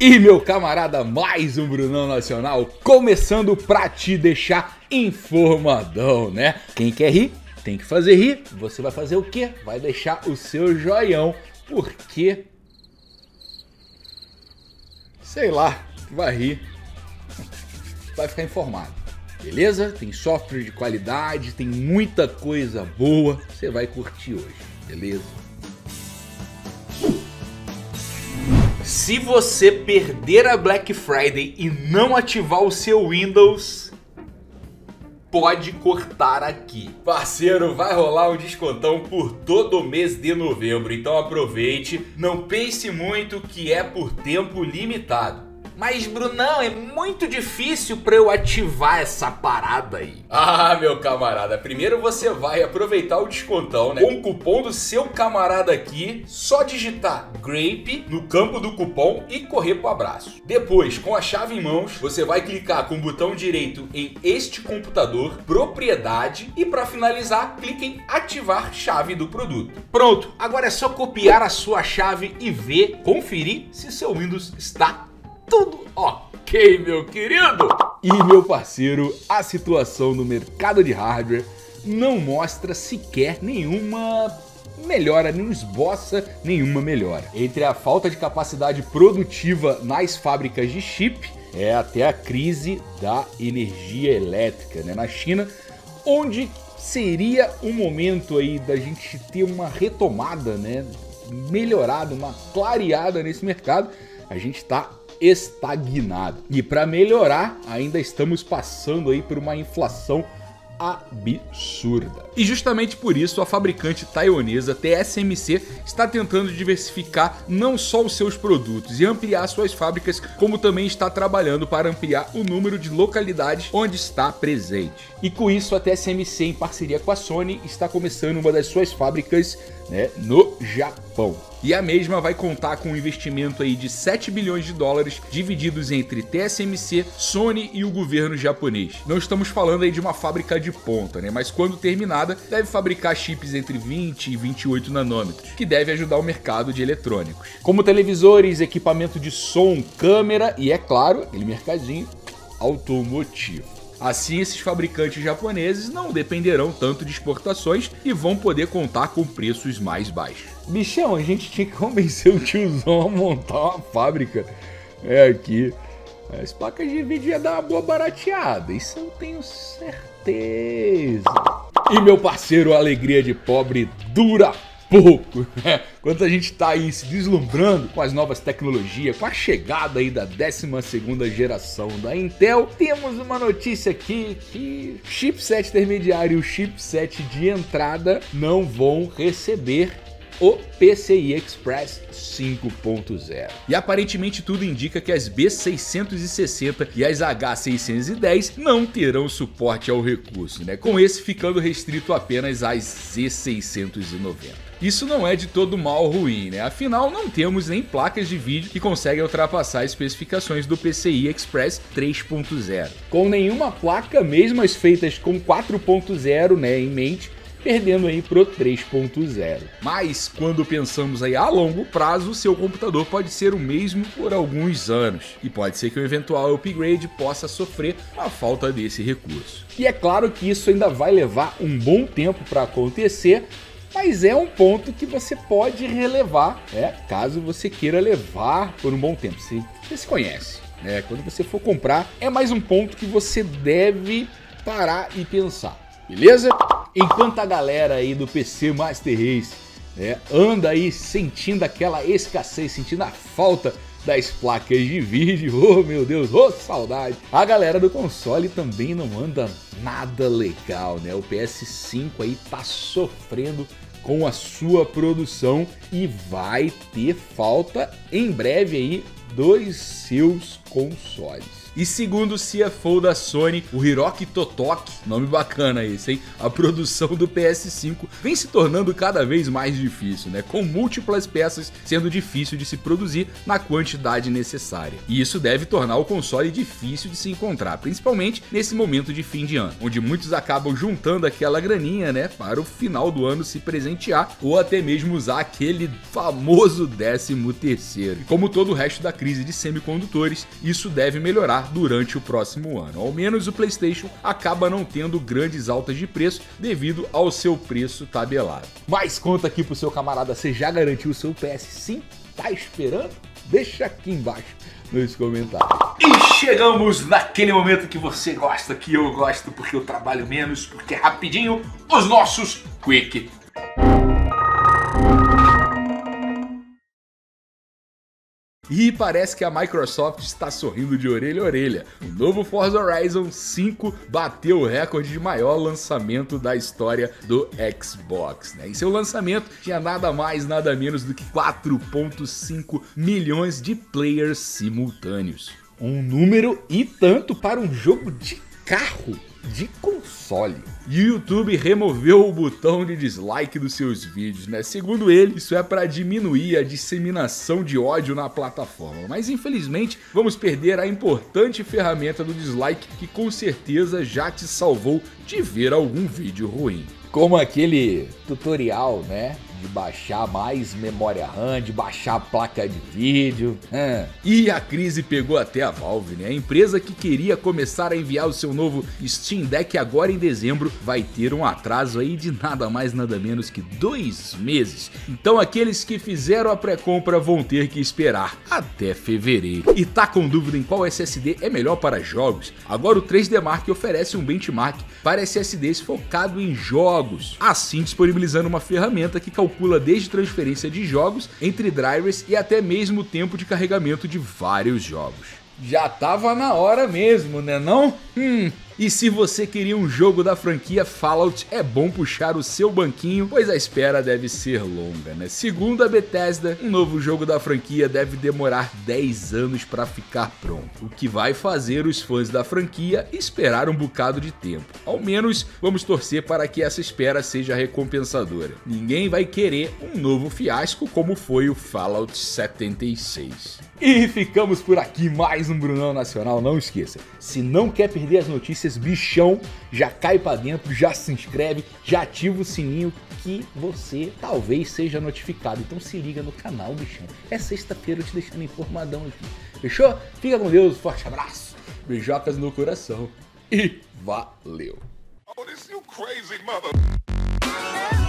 E meu camarada, mais um Brunão Nacional, começando pra te deixar informadão, né? Quem quer rir, tem que fazer rir. Você vai fazer o quê? Vai deixar o seu joião, porque... sei lá, vai rir, vai ficar informado, beleza? Tem software de qualidade, tem muita coisa boa, você vai curtir hoje, beleza? Se você perder a Black Friday e não ativar o seu Windows, pode cortar aqui. Parceiro, vai rolar um descontão por todo o mês de novembro, então aproveite, não pense muito que é por tempo limitado. Mas Brunão, é muito difícil para eu ativar essa parada aí. Ah, meu camarada, primeiro você vai aproveitar o descontão, né? Com o cupom do seu camarada aqui, só digitar GRAPE no campo do cupom e correr pro abraço. Depois, com a chave em mãos, você vai clicar com o botão direito em este computador, propriedade, e para finalizar, clique em ativar chave do produto. Pronto, agora é só copiar a sua chave e ver, conferir se seu Windows está tudo ok, meu querido! E meu parceiro, a situação no mercado de hardware não mostra sequer nenhuma melhora, não esboça nenhuma melhora. Entre a falta de capacidade produtiva nas fábricas de chip, até a crise da energia elétrica, né, na China, onde seria o momento aí da gente ter uma retomada, né, melhorada, uma clareada nesse mercado, a gente está estagnado. E para melhorar, ainda estamos passando aí por uma inflação absurda. E justamente por isso a fabricante taiwanesa TSMC está tentando diversificar não só os seus produtos e ampliar suas fábricas, como também está trabalhando para ampliar o número de localidades onde está presente. E com isso a TSMC, em parceria com a Sony, está começando uma das suas fábricas, né, no Japão. E a mesma vai contar com um investimento aí de 7 bilhões de dólares divididos entre TSMC, Sony e o governo japonês. Não estamos falando aí de uma fábrica de ponta, né? Mas quando terminada, deve fabricar chips entre 20 e 28 nanômetros, que deve ajudar o mercado de eletrônicos, como televisores, equipamento de som, câmera e, é claro, aquele mercadinho automotivo. Assim, esses fabricantes japoneses não dependerão tanto de exportações e vão poder contar com preços mais baixos. Bichão, a gente tinha que convencer o tiozão a montar uma fábrica aqui. As placas de vídeo ia dar uma boa barateada, isso eu tenho certeza. E meu parceiro, a alegria de pobre dura pouco. Enquanto a gente tá aí se deslumbrando com as novas tecnologias, com a chegada aí da 12ª geração da Intel, temos uma notícia aqui que o chipset intermediário e o chipset de entrada não vão receber o PCI Express 5.0. E aparentemente tudo indica que as B660 e as H610 não terão suporte ao recurso, né? Com esse ficando restrito apenas às Z690. Isso não é de todo mal ruim, né? Afinal, não temos nem placas de vídeo que conseguem ultrapassar as especificações do PCI Express 3.0. Com nenhuma placa, mesmo as feitas com 4.0, né, em mente, perdendo aí pro 3.0. Mas quando pensamos aí a longo prazo, seu computador pode ser o mesmo por alguns anos. E pode ser que um eventual upgrade possa sofrer a falta desse recurso. E é claro que isso ainda vai levar um bom tempo para acontecer, mas é um ponto que você pode relevar, caso você queira levar por um bom tempo. Você se conhece, né? Quando você for comprar, é mais um ponto que você deve parar e pensar, beleza? Enquanto a galera aí do PC Master Race, anda aí sentindo aquela escassez, sentindo a falta das placas de vídeo, oh meu Deus, oh saudade, a galera do console também não anda nada legal, né? O PS5 aí tá sofrendo com a sua produção e vai ter falta em breve aí dos seus consoles. E segundo o CFO da Sony, o Hiroki Totoki, nome bacana esse, hein? A produção do PS5 vem se tornando cada vez mais difícil, né? Com múltiplas peças sendo difícil de se produzir na quantidade necessária. E isso deve tornar o console difícil de se encontrar, principalmente nesse momento de fim de ano, onde muitos acabam juntando aquela graninha, né, para o final do ano se presentear ou até mesmo usar aquele famoso 13º. E como todo o resto da crise de semicondutores, isso deve melhorar durante o próximo ano. Ao menos o PlayStation acaba não tendo grandes altas de preço devido ao seu preço tabelado. Mas conta aqui pro seu camarada, você já garantiu o seu PS5? Tá esperando? Deixa aqui embaixo nos comentários. E chegamos naquele momento que você gosta, que eu gosto, porque eu trabalho menos, porque é rapidinho, os nossos Quick. E parece que a Microsoft está sorrindo de orelha a orelha. O novo Forza Horizon 5 bateu o recorde de maior lançamento da história do Xbox, né? Em seu lançamento tinha nada mais, nada menos do que 4,5 milhões de players simultâneos. Um número e tanto para um jogo de carro, de console. E o YouTube removeu o botão de dislike dos seus vídeos, né? Segundo ele, isso é para diminuir a disseminação de ódio na plataforma. Mas infelizmente, vamos perder a importante ferramenta do dislike que com certeza já te salvou de ver algum vídeo ruim. Como aquele tutorial, né? De baixar mais memória RAM, de baixar a placa de vídeo. E a crise pegou até a Valve, né? A empresa que queria começar a enviar o seu novo Steam Deck agora em dezembro vai ter um atraso aí de nada mais nada menos que 2 meses. Então aqueles que fizeram a pré-compra vão ter que esperar até fevereiro. E tá com dúvida em qual SSD é melhor para jogos? Agora o 3D Mark oferece um benchmark para SSDs focado em jogos, assim disponibilizando uma ferramenta que calcula desde transferência de jogos entre drivers e até mesmo o tempo de carregamento de vários jogos. Já tava na hora mesmo, né não? E se você queria um jogo da franquia Fallout, é bom puxar o seu banquinho, pois a espera deve ser longa, né? Segundo a Bethesda, um novo jogo da franquia deve demorar 10 anos para ficar pronto, o que vai fazer os fãs da franquia esperar um bocado de tempo. Ao menos vamos torcer para que essa espera seja recompensadora. Ninguém vai querer um novo fiasco como foi o Fallout 76. E ficamos por aqui, mais um Brunão Nacional. Não esqueça, se não quer perder as notícias bichão, já cai pra dentro, já se inscreve, já ativa o sininho que você talvez seja notificado. Então se liga no canal, bichão. É sexta-feira eu te deixando informadão aqui. Fechou? Fica com Deus, forte abraço, beijocas no coração e valeu! Oh,